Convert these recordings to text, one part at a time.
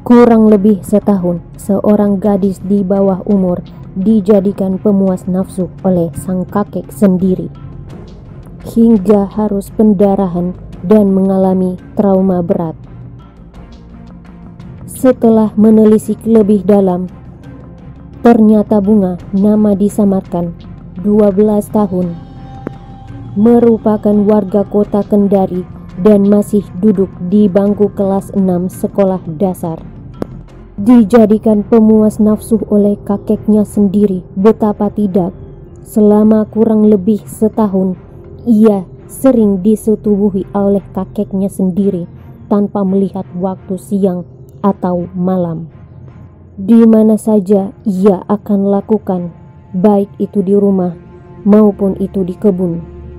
Kurang lebih setahun, seorang gadis di bawah umur dijadikan pemuas nafsu oleh sang kakek sendiri, hingga harus pendarahan dan mengalami trauma berat. Setelah menelisik lebih dalam, ternyata Bunga, nama disamarkan 12 tahun, merupakan warga kota Kendari dan masih duduk di bangku kelas 6 sekolah dasar. Dijadikan pemuas nafsu oleh kakeknya sendiri. Betapa tidak, selama kurang lebih setahun ia sering disetubuhi oleh kakeknya sendiri tanpa melihat waktu siang atau malam. Di mana saja ia akan lakukan, baik itu di rumah maupun itu di kebun.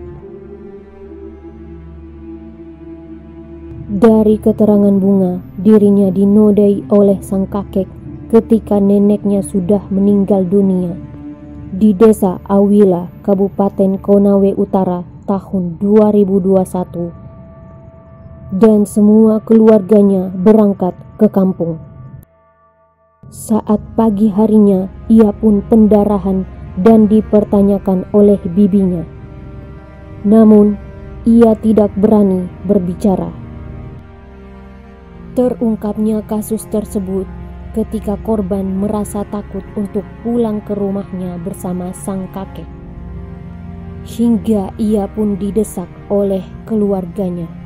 Dari keterangan Bunga, dirinya dinodai oleh sang kakek ketika neneknya sudah meninggal dunia di desa Awila, Kabupaten Konawe Utara tahun 2021, dan semua keluarganya berangkat ke kampung. Saat pagi harinya, ia pun pendarahan dan dipertanyakan oleh bibinya. Namun, ia tidak berani berbicara. Terungkapnya kasus tersebut ketika korban merasa takut untuk pulang ke rumahnya bersama sang kakek, hingga ia pun didesak oleh keluarganya.